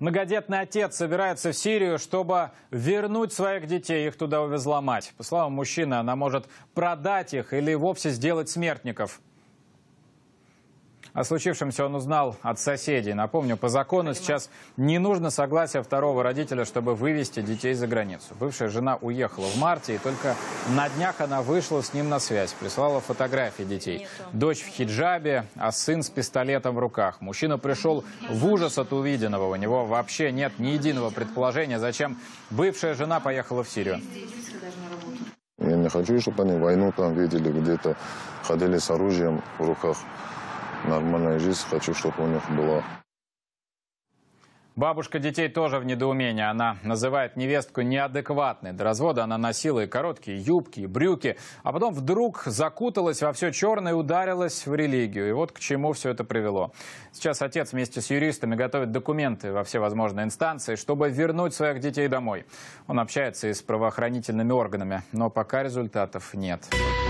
Многодетный отец собирается в Сирию, чтобы вернуть своих детей. Их туда увезла мать. По словам мужчины, она может продать их или вовсе сделать смертников. О случившемся он узнал от соседей. Напомню, по закону сейчас не нужно согласия второго родителя, чтобы вывести детей за границу. Бывшая жена уехала в марте, и только на днях она вышла с ним на связь. Прислала фотографии детей. Дочь в хиджабе, а сын с пистолетом в руках. Мужчина пришел в ужас от увиденного. У него вообще нет ни единого предположения, зачем бывшая жена поехала в Сирию. Я не хочу, чтобы они войну там видели, где-то ходили с оружием в руках. Нормальная жизнь, хочу, чтобы у них была. Бабушка детей тоже в недоумении. Она называет невестку неадекватной. До развода она носила и короткие юбки, и брюки. А потом вдруг закуталась во все черное и ударилась в религию. И вот к чему все это привело. Сейчас отец вместе с юристами готовит документы во все возможные инстанции, чтобы вернуть своих детей домой. Он общается и с правоохранительными органами, но пока результатов нет.